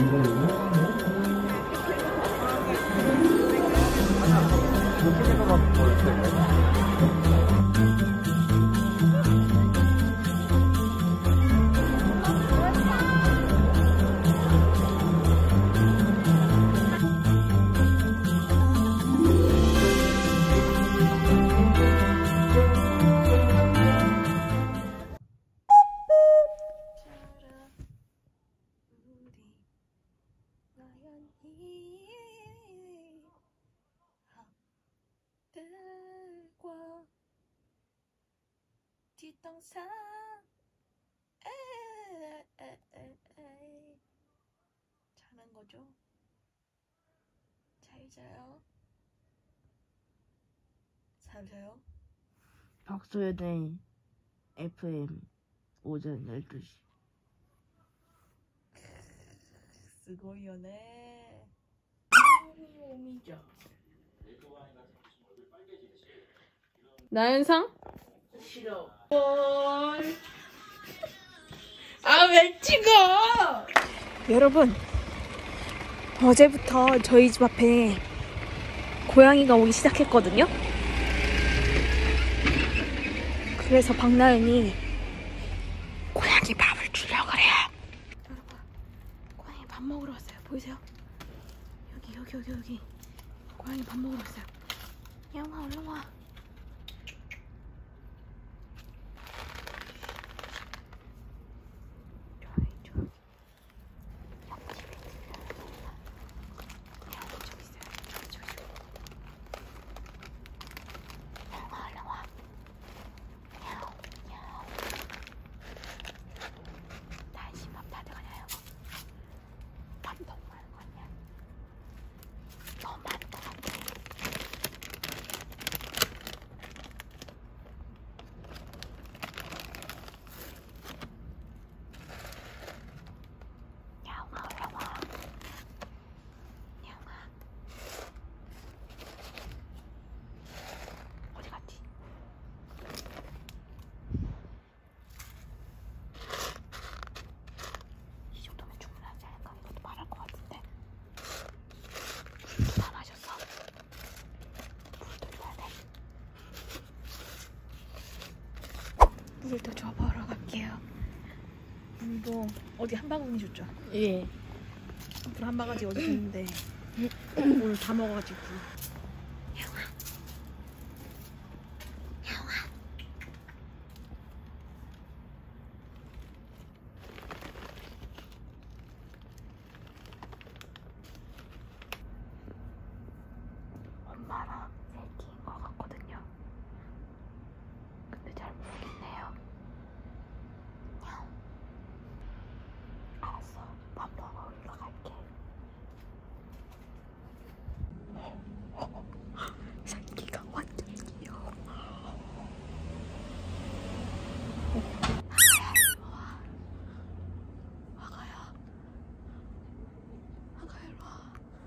뒷동산 자는 거죠. 잘 자요. 잘 자요. 박소연의 FM 오전 12시. 스고이요네. 나연상? 싫어. 아, 왜 찍어? 여러분, 어제부터 저희 집 앞에 고양이가 오기 시작했거든요. 그래서 박나연이 고양이 밥을 주려고 그래요. 여러분, 고양이 밥 먹으러 왔어요. 보이세요? 여기 고양이 밥 먹으러 왔어요. 야옹아, 얼른 와. 물을 더 줘보러 갈게요. 물도 어디 한 바구니 줬죠? 예. 물 한 바가지 어디 줬는데 오늘 다 먹어가지고. 엄마랑 새끼인 것 같거든요. 근데 잘 모르겠네요. 알았어, 밥 먹으러 갈게. 새끼가 완전 귀여워. 아가야, 일로 와.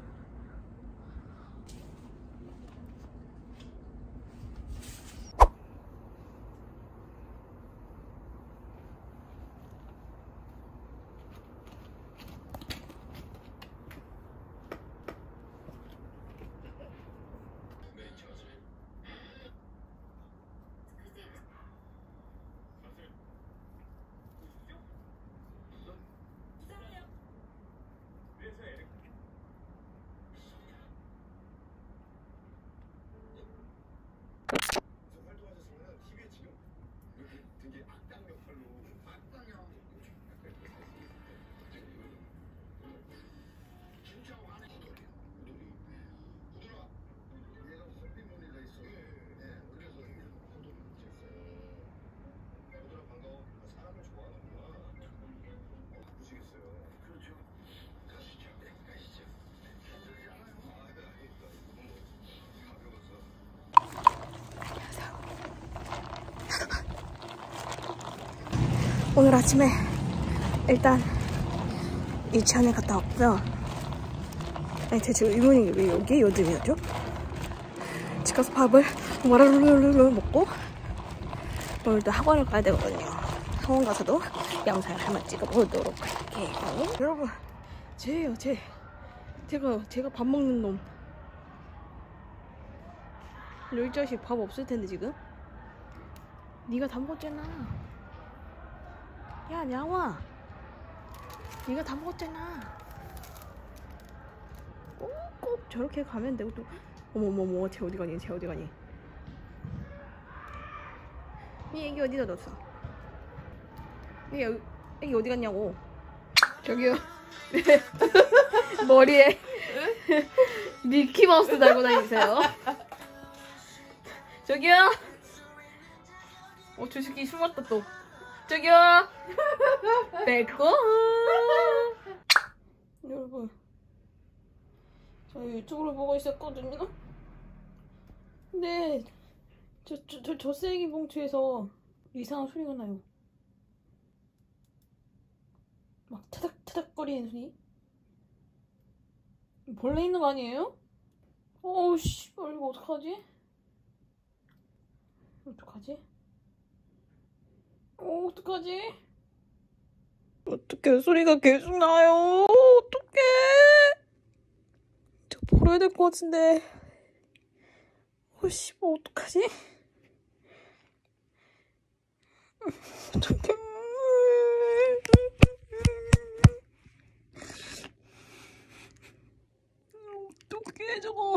오늘 아침에 일단 유치원에 갔다 왔고요. 아니, 제 지금 의문이 왜 여기 요즘이었죠? 집 가서 밥을 와라르르르 먹고 오늘 또 학원을 가야 되거든요. 학원 가서도 영상을 한번 찍어보도록 할게요. 여러분, 쟤예요, 쟤. 제가 밥 먹는 놈. 이 자식 밥 없을 텐데 지금. 네가 다 먹었잖아. 야, 냥아. 네가 다 먹었잖아. 꼭 저렇게 가면 되고 또. 어머머머, 쟤 어디 가니? 쟤 어디 가니? 이 애기 어디다 뒀어? 이 애기 어디 갔냐고. 저기요. 머리에 미키마우스 달고 다니세요. 저기요. 저 새끼 숨었다 또. 저기요. 뺏고. 여러분, 저 유튜브를 보고 있었거든요. 근데 저 쓰레기 봉투에서 이상한 소리가 나요. 막 타닥타닥 거리는 소리? 벌레 있는 거 아니에요? 어우 씨발, 이거 어떡하지? 어떡하지? 어떡해, 소리가 계속 나요. 어떡해. 저 벌어야 될 것 같은데. 씨발, 어떡하지? 어떡해. 어떡해, 저거.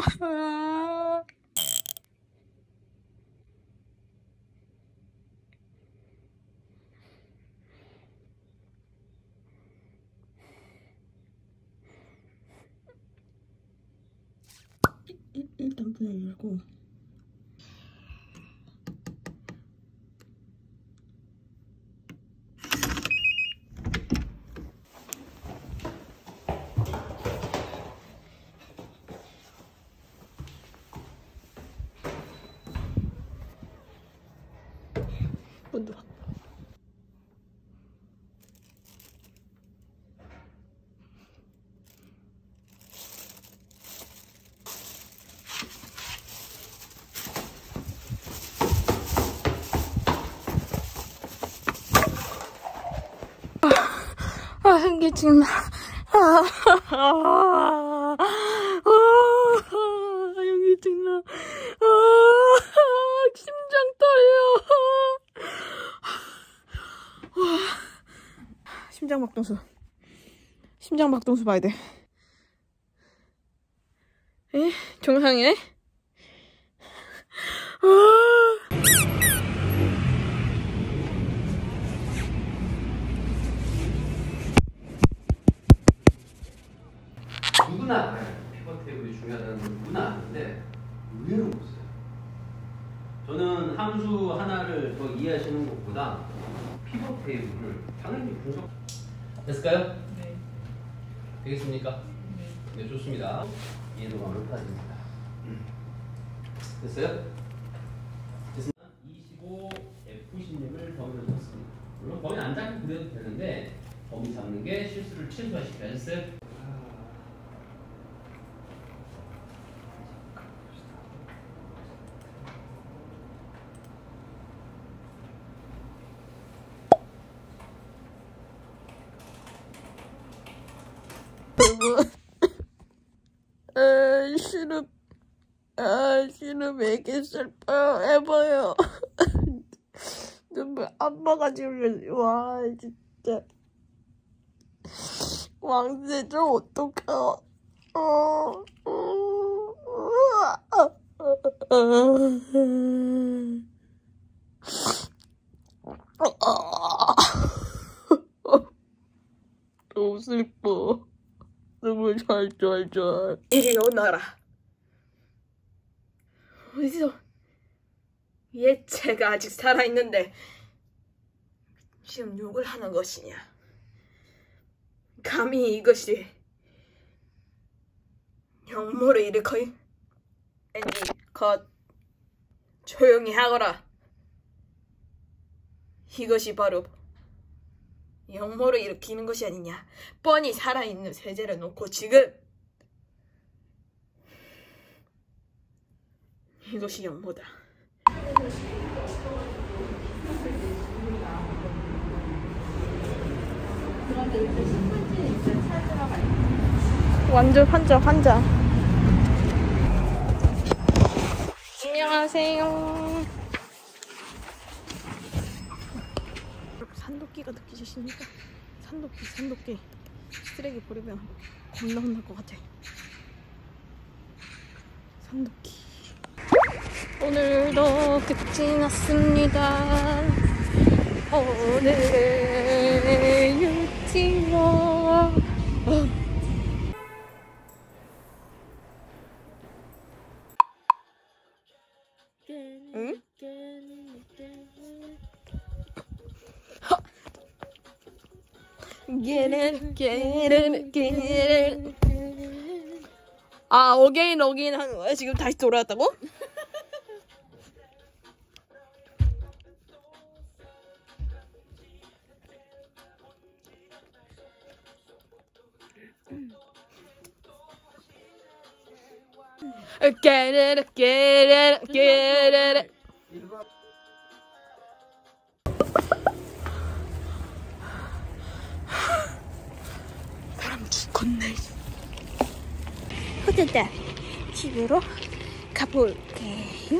일단 문을 열고. 문 들어. 현기증 나. 현기증 나. 심장 떨려. 심장 박동수 봐야 돼. 에? 정상이네? 누구나 알아요. 피벗 테이블이 중요하다는 걸 누구나 아는데 의외로 없어요. 저는 함수 하나를 더 이해하시는 것보다 피벗 테이블을 당연히 분석. 됐을까요? 네. 되겠습니까? 네, 좋습니다. 이해도가 높아집니다. 됐어요? 됐습니다. 25 F16을 범위로 잡습니다. 물론 범위 안 잡고 그래도 되는데 범위 잡는 게 실수를 최소화시켜야 됐어요? 시름 애기 슬퍼요. 해봐요. 눈물 안 먹어주면, 와, 진짜. 왕세 좀 어떡해요. 너무 슬퍼. 눈물 잘. 이리 오너라. 어디서 얘체가 아직 살아있는데 지금 욕을 하는 것이냐? 감히 이것이 역모를 일으켜? 애니 컷. 조용히 하거라. 이것이 바로 역모를 일으키는 것이 아니냐? 뻔히 살아있는 세제를 놓고 지금 이것이 역모다. 그런데 일단 신분증 일단 찾으러 갈게요. 완전 환자. 안녕하세요. 산도끼가 느끼시십니까? 산도끼. 쓰레기 버리면 겁나 혼날 것 같아. 산도끼. 오늘도 끝이 났습니다. 오늘의 유치원. 응? 아, 어게인 하는 거야? 지금 다시 돌아왔다고? 사람 죽겠네. 호텔다 집으로 가볼게요.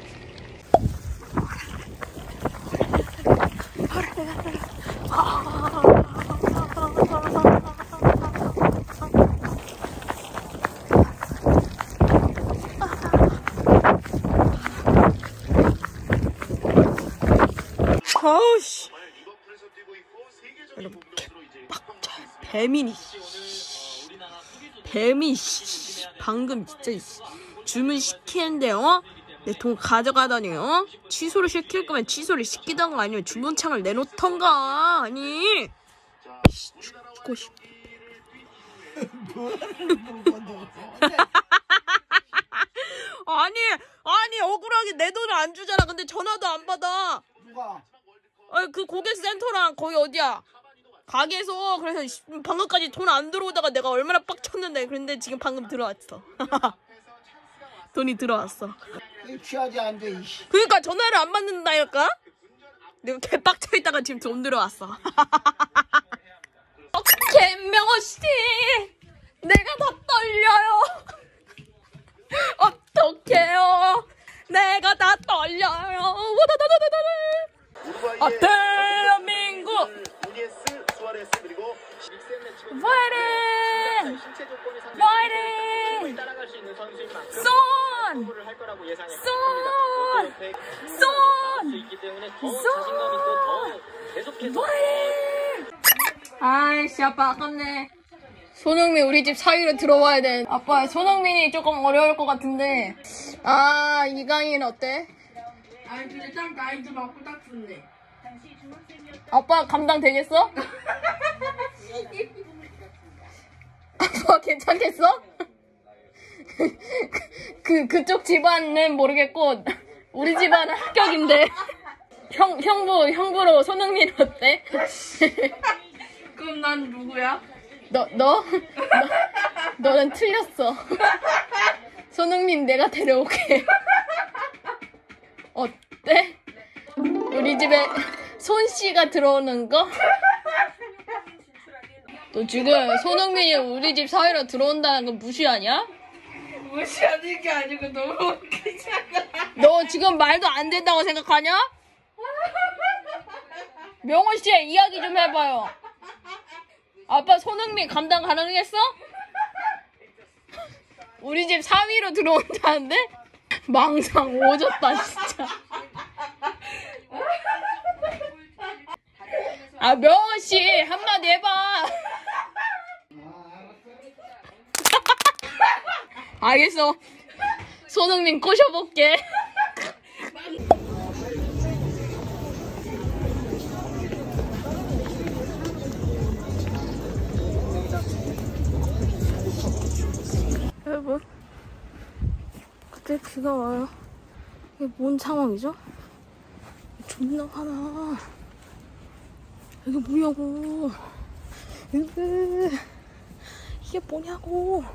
아우씨. 여러분 개빡쳐요. 뱀이 방금 진짜 주문 시키는데 내 돈 가져가더니 취소를 시킬 거면 취소를 시키던가 아니면 주문창을 내놓던가. 아니 죽고 싶어. 아니 억울하게 내 돈을 안 주잖아. 근데 전화도 안 받아. 누가? 그 고객센터랑 거기 어디야? 가게에서. 그래서 방금까지 돈 안 들어오다가 내가 얼마나 빡쳤는데. 그런데 지금 방금 들어왔어. 돈이 들어왔어. 취하지 안 돼. 그러니까 전화를 안 받는다니까? 내가 개빡쳐 있다가 지금 돈 들어왔어. 어떡해 명호씨, 내가 다 떨려요. 어떡해요, 내가 다 떨려요. 대한민국 화이팅! 아이씨, 아빠 아깝네. 손흥민 우리 집 사위로 들어와야 돼. 아빠, 손흥민이 조금 어려울 것 같은데. 아, 이강인 어때? 아니 근데 딱 나이도 맞고 딱 좋네. 아빠 감당 되겠어? 아빠 괜찮겠어? 그쪽 집안은 모르겠고 우리 집안은 합격인데. 형부로 손흥민 어때? 그럼 난 누구야? 너는 틀렸어. 손흥민 내가 데려올게. 어때? 우리 집에 손씨가 들어오는 거? 너 지금 손흥민이 우리 집 사회로 들어온다는 거 무시하냐? 무시하는 게 아니고 너무 웃기잖아. 너 지금 말도 안 된다고 생각하냐? 명호씨 이야기 좀 해봐요. 아빠 손흥민 감당 가능했어? 우리 집 3위로 들어온다는데? 망상 오졌다 진짜. 아 명호씨 한마디 해봐. 알겠어. 손흥민 꼬셔볼게. 여러분, 갑자기 비가 와요. 이게 뭔 상황이죠? 존나 화나. 이게 뭐냐고. 이게 뭐냐고.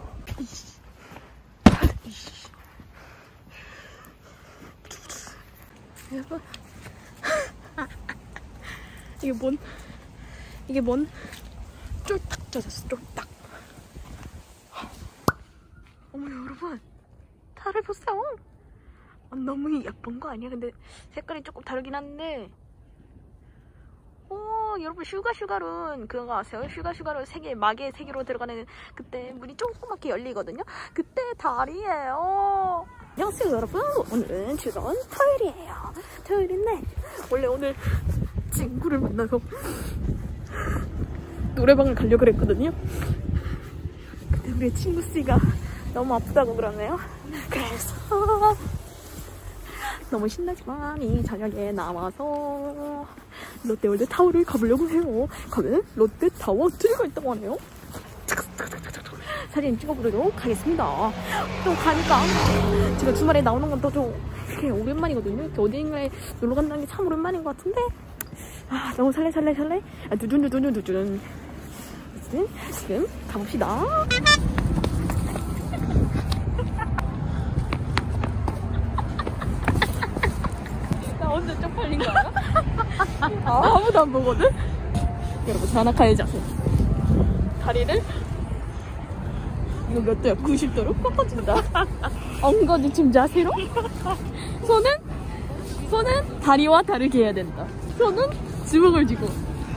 여러분, 이게 뭔 쫄딱 젖었어. 쫄딱. 여러분 달을 보세요. 너무 예쁜 거 아니야? 근데 색깔이 조금 다르긴 한데 여러분 슈가룬 그거 아세요? 슈가룬 세계 마계의 세계로 들어가는 그때 문이 조그맣게 열리거든요. 그때 달이에요. 안녕하세요 여러분. 오늘은 즐거운 토요일이에요. 토요일인데 원래 오늘 친구를 만나서 노래방을 가려고 그랬거든요. 근데 우리 친구 씨가 너무 아프다고 그러네요. 그래서 너무 신나지만 이 저녁에 나와서 롯데월드 타워를 가보려고 해요. 가면 롯데타워 트리가 있다고 하네요. 사진 찍어보도록 하겠습니다. 또 가니까 제가 주말에 나오는 건 또 좀 오랜만이거든요. 이렇게 어딘가에 놀러 간다는 게 참 오랜만인 것 같은데 너무 설레. 두둔. 지금 가봅시다. 혼자 쪽팔린 거 알아? 아무도 안 보거든? 여러분 자나카의 자세. 다리를 이거 몇 도야? 90도로 꺾어준다. 엉거주춤 자세로 손은 다리와 다르게 해야 된다. 손은 주먹을 쥐고.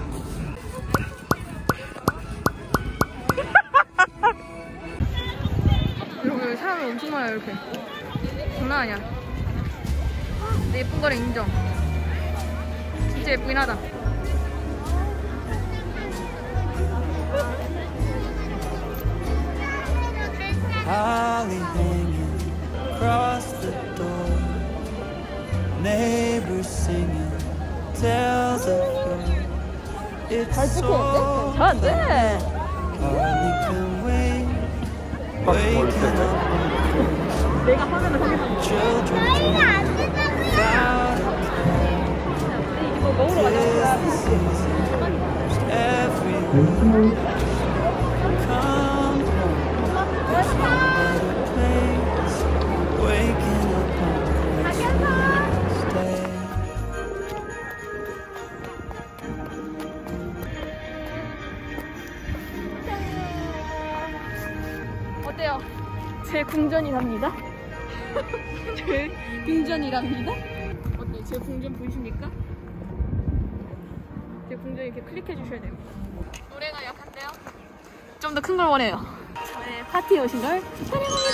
여러분 사람이 엄청 많아요. 이렇게 장난 아니야. 근데 예쁜 거는 인정. 진짜 예쁘긴 하다. Holly hanging across the door, neighbors singing tales of yore. It's so 잘안돼. Holly can wait, waking up 내가 화면을 보겠어. children without 이거 먹으러 가자. everyone come home. There's no better place, waking up on Christmas Day. 어때요? 제 궁전이랍니다. 제 궁전이랍니다. 어때요? 제 궁전 보이십니까? 제 궁전 이렇게 클릭해 주셔야 돼요. 노래가 약한데요? 좀 더 큰 걸 원해요. 저의 파티에 오신 걸 환영합니다.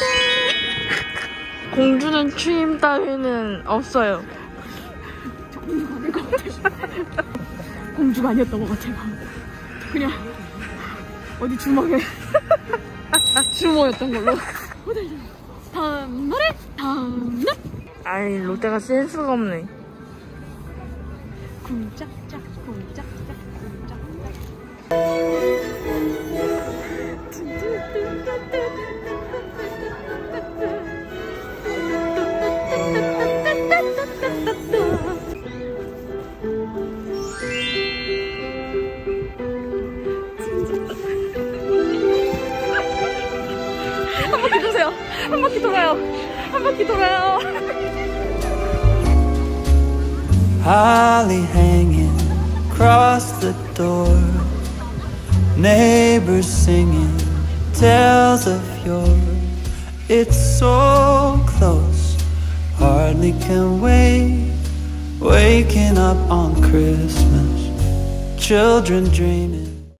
공주는 취임 따위는 없어요. 저 공주가 아닐 것 같아요. 공주가 아니었던 것 같아요. 그냥 어디 주먹에 주모였던 걸로. 다음 노래. 아이 롯데가 센스가 없네. 쿵짝짝. 한 바퀴 도세요. 한 바퀴 돌아요. Holly hanging across the door, neighbors singing tales of yore. It's so close, hardly can wait, waking up on Christmas, children dreaming.